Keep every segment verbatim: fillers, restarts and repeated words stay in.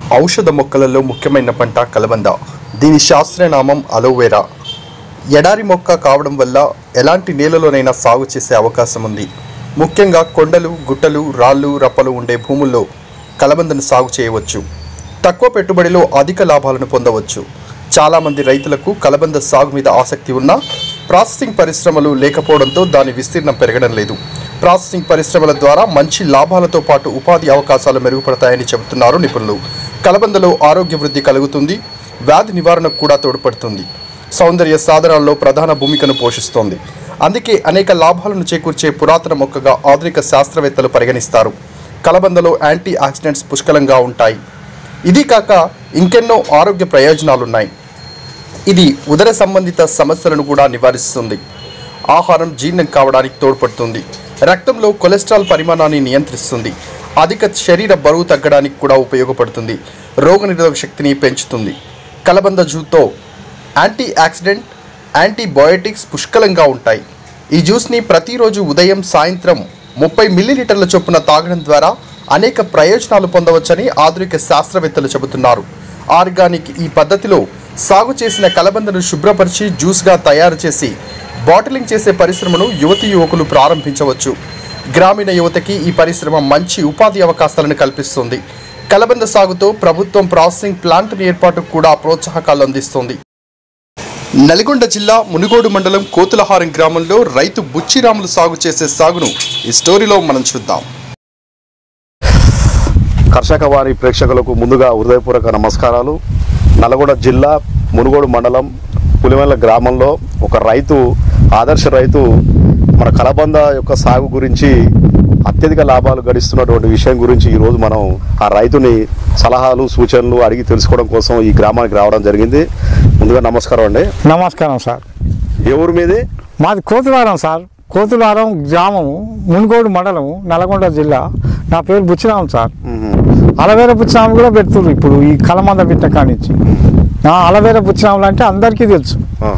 ఔషధ మొక్కలలో ముఖ్యమైన పంట కలబంద. దీని శాస్త్రనామం అలోవెరా. ఎడారి మొక్క కావడం వల్ల ఎలాంటి నేలలోనైనా సాగు చేసే అవకాశం ఉంది. ముఖ్యంగా కొండలు, గుట్టలు, రాళ్ళు, రప్పలు ఉండే భూముల్లో కలబందను సాగు చేయవచ్చు. తక్కువ పెట్టుబడిలో అధిక లాభాలను పొందవచ్చు. చాలామంది రైతులకు కలబంద సాగు మీద ఆసక్తి ఉన్నా ప్రాసెసింగ్ పరిశ్రమలు లేకపోవడంతో దాని విస్తీర్ణం పెరగడం లేదు. ప్రాసెసింగ్ పరిశ్రమల ద్వారా మంచి లాభాలతో పాటు ఉపాధి అవకాశాలు మెరుగుపడతాయని చెబుతున్నారు నిపుణులు. కలబందలో ఆరోగ్య వృద్ధి కలుగుతుంది, వ్యాధి నివారణకు కూడా తోడ్పడుతుంది, సౌందర్య సాధనాల్లో ప్రధాన భూమికను పోషిస్తోంది. అందుకే అనేక లాభాలను చేకూర్చే పురాతన మొక్కగా ఆధునిక శాస్త్రవేత్తలు పరిగణిస్తారు. కలబందలో యాంటీ ఆక్సిడెంట్స్ పుష్కలంగా ఉంటాయి. ఇది కాక ఇంకెన్నో ఆరోగ్య ప్రయోజనాలున్నాయి. ఇది ఉదర సంబంధిత సమస్యలను కూడా నివారిస్తుంది. ఆహారం జీర్ణం కావడానికి తోడ్పడుతుంది. రక్తంలో కొలెస్ట్రాల్ పరిమాణాన్ని నియంత్రిస్తుంది. అధిక శరీర బరువు తగ్గడానికి కూడా ఉపయోగపడుతుంది. రోగనిరోధక శక్తిని పెంచుతుంది. కలబంద జ్యూస్తో యాంటీ ఆక్సిడెంట్, యాంటీబయోటిక్స్ పుష్కలంగా ఉంటాయి. ఈ జ్యూస్ని ప్రతిరోజు ఉదయం, సాయంత్రం ముప్పై మిల్లీలీటర్ల చొప్పున తాగడం ద్వారా అనేక ప్రయోజనాలు పొందవచ్చని ఆధునిక శాస్త్రవేత్తలు చెబుతున్నారు. ఆర్గానిక్ ఈ పద్ధతిలో సాగు చేసిన కలబందను శుభ్రపరిచి జ్యూస్గా తయారు చేసి బాటిలింగ్ చేసే పరిశ్రమను యువతీ యువకులు ప్రారంభించవచ్చు. గ్రామీణ యువతకి ఈ పరిశ్రమ మంచి ఉపాధి అవకాశాలను కల్పిస్తుంది. కలబంద సాగుతో ప్రభుత్వం ప్రాసెసింగ్ ప్లాంట్ ఏర్పాటుకు కూడా ప్రోత్సాహకాలు అందిస్తుంది. నల్గొండ జిల్లా మునుగోడు మండలం కోతులహారం గ్రామంలో రైతు బుచ్చిరాములు సాగు చేసే సాగును ఈ స్టోరీలో మనం చూద్దాం. కర్షక వారి ప్రేక్షకులకు ముందుగా హృదయపూర్వక నమస్కారాలు. నల్గొండ జిల్లా మునుగోడు మండలం పులివెల్ల గ్రామంలో ఒక రైతు, ఆదర్శ రైతు మన కలబంద యొక్క సాగు గురించి అత్యధిక లాభాలు గడిస్తున్నటువంటి విషయం గురించి ఈరోజు మనం ఆ రైతుని సలహాలు, సూచనలు అడిగి తెలుసుకోవడం కోసం ఈ గ్రామానికి రావడం జరిగింది. ముందుగా నమస్కారం అండి. నమస్కారం సార్. ఏ ఊరు మీది? మాది కోతులారం సార్. కోతులారం గ్రామము, మునుగోడు మండలము, నల్గొండ జిల్లా. నా పేరు బుచ్చిరాము సార్. అలవేర బుచ్చిరాము కూడా పెడుతున్నారు ఇప్పుడు ఈ కలమంద బిట్ట కానించి. అలవేర బుచ్చిరాములు అంటే అందరికీ తెలుసు.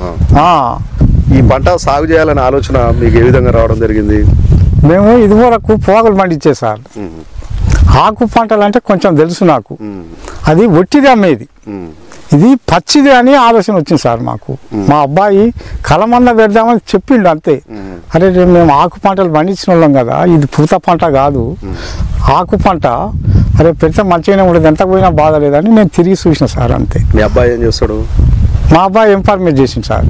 ఈ పంట సాగు చేయాలనే ఆలోచన మీకు ఏ విధంగా రావడం జరిగింది? మేము ఇదివరకు పోగలు పండించే సార్. ఆకు పంటలు అంటే కొంచెం తెలుసు నాకు. అది ఒట్టిది అమ్మేది, ఇది పచ్చిది అని ఆలోచన వచ్చింది సార్ మాకు. మా అబ్బాయి కలమంద పెడదామని చెప్పిండు అంతే. అరే మేము ఆకు పంటలు పండించిన వాళ్ళం కదా, ఇది పూత పంట కాదు, ఆకు పంట. అరే పెడితే మంచిగానే ఉండదు, ఎంత పోయినా బాధ లేదని నేను తిరిగి చూసిన సార్ అంతే. మీ అబ్బాయి ఏం చేస్తాడు? మా అబ్బాయి ఎంఫార్మేట్ చేసింది సార్.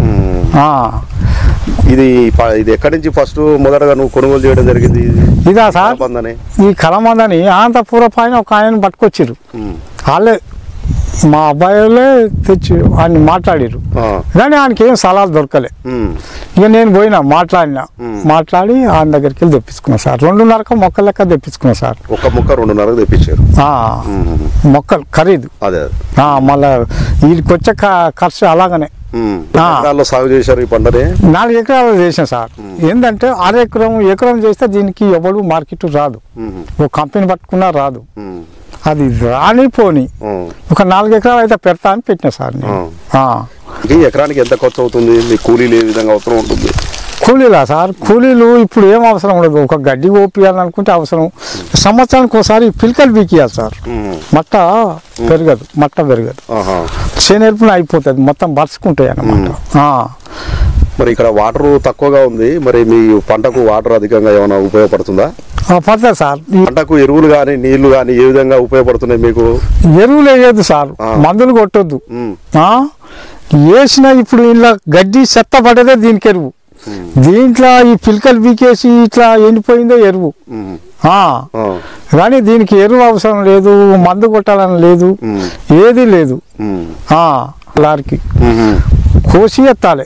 ఇది ఇది ఎక్కడి నుంచి ఫస్ట్ మొదటగా నువ్వు కొనుగోలు చేయడం జరిగింది? ఇదా సార్, ఈ కలమందని అనంతపుర పైన ఒక ఆయన పట్టుకొచ్చిర్రు. వాళ్ళే మా అబ్బాయిలే తెచ్చి ఆయన మాట్లాడిరు, కానీ ఆయనకి ఏం సలహాలు దొరకలే. ఇక నేను పోయినా మాట్లాడినా, మాట్లాడి ఆయన దగ్గరికి వెళ్ళి తెప్పించుకున్నా సార్. రెండున్నరకు మొక్కల లెక్క తెప్పించుకున్నా సార్. ఒక మొక్క రెండున్నరకు తెప్పించారు. మొక్కలు ఖరీదు అదే. మళ్ళా వీడికి వచ్చే ఖర్చు అలాగనే. సాగు చేశారు ఈ పంటని? నాలుగు ఎకరాలు చేసాం సార్. ఏంటంటే అర ఎకరం ఎకరం చేస్తే దీనికి ఎవడు మార్కెట్ రాదు, ఒక కంపెనీ పట్టుకున్నా రాదు. అది రాని పోని ఒక నాలుగు ఎకరాలు అయితే పెడతా అని పెట్టినా సార్ నేను. ఎకరానికి ఎంత ఖర్చు అవుతుంది? మీ కూలీలు ఏ విధంగా అవసరం ఉంటుంది? కూలీలా సార్? కూలీలు ఇప్పుడు ఏం అవసరం ఉండదు. ఒక గడ్డి ఓపియాలనుకుంటే అవసరం. సంవత్సరానికి ఒకసారి పిలకలు బీకియాలి సార్. మట్ట పెరగదు, మట్ట పెరగదు, చేనేర్పున అయిపోతుంది, మొత్తం బరుచుకుంటాయి అన్నమాట. మరి ఇక్కడ వాటర్ తక్కువగా ఉంది, మరి మీ పంటకు వాటర్ అధికంగా ఏమైనా ఉపయోగపడుతుందా? పడుతుంది సార్. పంటకు ఎరువులు కానీ నీళ్లు కానీ ఏ విధంగా ఉపయోగపడుతున్నాయి మీకు? ఎరువులు వేయదు సార్, మందులు కొట్టొద్దు. వేసిన ఇప్పుడు ఇలా గడ్డి చెత్త పడేదే దీనికి ఎరువు. దీంట్లో ఈ పిలకలు బీకేసి ఇట్లా ఎండిపోయిందే ఎరువు. కానీ దీనికి ఎరువు అవసరం లేదు, మందు కొట్టాలని లేదు, ఏది లేదు. లారీకి కోసి ఎత్తాలి.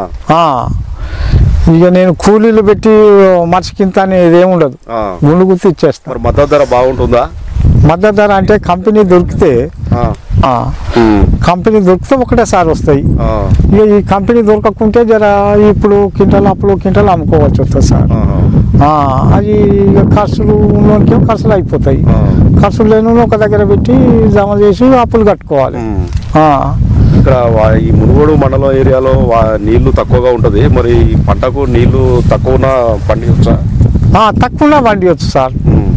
ఇక నేను కూలీలు పెట్టి మనిషికింత అనేది ఏముండదు, గుండు గుర్తు ఇచ్చేస్తాను. మద్దతు ధర బాగుంటుందా? మద్దతు ధర అంటే కంపెనీ దొరికితే కంపెనీ దొరికితే ఒకటేసారి వస్తాయి. ఇక ఈ కంపెనీ దొరకకుంటే జర ఇప్పుడు క్వింటల్ అప్పులు క్వింటల్ అమ్ముకోవచ్చు వస్తుంది సార్. అది ఇక ఖర్చులు ఉన్నోనికి ఖర్చులు అయిపోతాయి. ఖర్చులు లేని ఒక దగ్గర పెట్టి జమ చేసి అప్పులు కట్టుకోవాలి. ఇక్కడ ఈ మునుగోడు మండలం ఏరియాలో నీళ్లు తక్కువగా ఉంటుంది, మరి పంటకు నీళ్లు తక్కువ పండించా? తక్కువ పండించచ్చు సార్.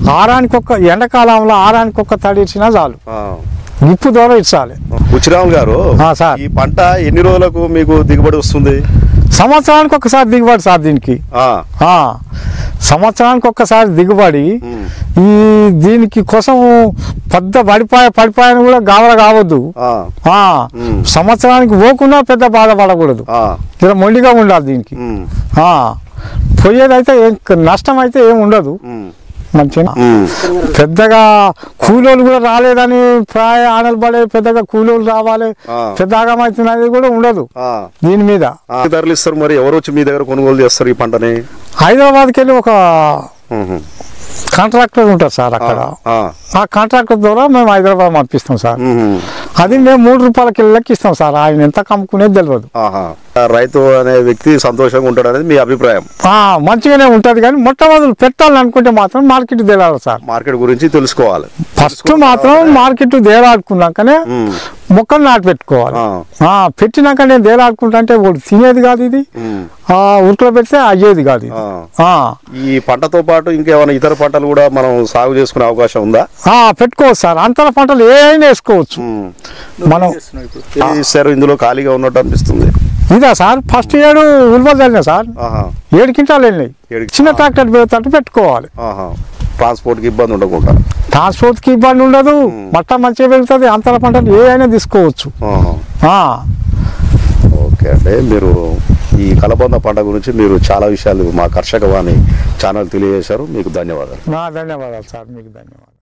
ఆరానికి ఒక్క ఎండాకాలంలో ఆరానికి ఒక్క తడి ఇచ్చినా చాలు, ఆ. నిప్పు ద్వారా ఇచ్చాలి. బుచ్చిరాములు గారు, ఆ, సార్. ఈ పంట ఎన్ని రోజులకు మీకు దిగుబడి వస్తుంది? సంవత్సరానికి ఒక్కసారి దిగుబడి సార్ దీనికి. ఆ, ఆ, సంవత్సరానికి ఒక్కసారి దిగుబడి. ఉమ్, ఈ దీనికి కోసం పెద్ద పడిపాయ పడిపాయని కూడా గావర కావద్దు. ఆ, ఆ, ఉమ్. సంవత్సరానికి పోకుండా పెద్ద బాధపడకూడదు, ఆ, ఇలా మొండిగా ఉండాలి దీనికి. ఉమ్, ఆ, పోయేదైతే ఏం నష్టం అయితే ఏం ఉండదు, ఉమ్, మంచిగా. ఉమ్, పెద్దగా కూలోళ్ళు కూడా రాలేదని ప్రాయ ఆనలు పడే పెద్దగా కూలోళ్ళు రావాలి, ఆ. పెద్ద ఆగమవుతున్నది కూడా ఉండదు ఆ. దీని మీద. ఆ, ధరలు ఇస్తారు మరి, ఎవరు వచ్చి మీ దగ్గర కొనుగోలు చేస్తారు ఈ పంటని? హైదరాబాద్కి వెళ్ళి ఒక ఉహు. కాంట్రాక్టర్ ఉంటారు సార్ అక్కడ, ఆ, ఆ కాంట్రాక్టర్ ద్వారా మేము హైదరాబాద్ పంపిస్తాం సార్. ఉహు. అది మేము మూడు రూపాయల కిలోకి ఇస్తాం సార్, ఆయన ఎంత కమ్ముకునేది తెలియదు. ఆహా. ఆ, రైతు అనే వ్యక్తి సంతోషంగా ఉంటాడు అనేది మీ అభిప్రాయం? ఆ, మంచిగానే ఉంటుంది, కానీ మొట్టమొదటి పెట్టాలని అనుకుంటే మాత్రం మార్కెట్ తేలాలి సార్. మార్కెట్ గురించి తెలుసుకోవాలి ఫస్ట్ మాత్రం మార్కెట్ దేలాడుకున్నాకనే ఉమ్, మొక్కలు నాటు పెట్టుకోవాలి. ఆ. ఆ, పెట్టినాక నేను దేలాడుకుంటా అంటే ఒకటి తినేది కాదు ఇది, ఉమ్, ఆ ఉరుకులో పెడితే అయ్యేది కాదు ఇది. ఆ. ఆ, ఈ పంటతో పాటు ఇంకేమైనా ఇతర పంటలు కూడా మనం సాగు చేసుకునే అవకాశం ఉందా? ఆ, పెట్టుకోవచ్చు సార్, అంతర పంటలు ఏ అయినా వేసుకోవచ్చు ఉమ్. మనం. ఏది ఇస్తారు ఇందులో ఖాళీగా ఉన్నట్టు అనిపిస్తుంది? ఇదా సార్, ఫస్ట్ ఏడు ఉల్వలు చల్లినాయి సార్, ఆహా. ఏడు క్వింటాలు వెళ్ళినాయి. ఏడు- చిన్న ట్రాక్టర్ పెడతాడు పెట్టుకోవాలి, ఆహా. ట్రాన్స్పోర్ట్కి ఇబ్బంది ఉండకుండా. ట్రాన్స్పోర్ట్కి ఇబ్బంది ఉండదు, మట్ట మంచిగా పెరుగుతుంది, అంతర పంటలు ఏ అయినా తీసుకోవచ్చు. ఆహా. ఆ, ఓకే అండి, మీరు ఈ కలబంద పంట గురించి మీరు చాలా విషయాలు మా కర్షక వాణి ఛానల్ తెలియజేశారు. మీకు ధన్యవాదాలు. నా ధన్యవాదాలు సార్, మీకు ధన్యవాదాలు.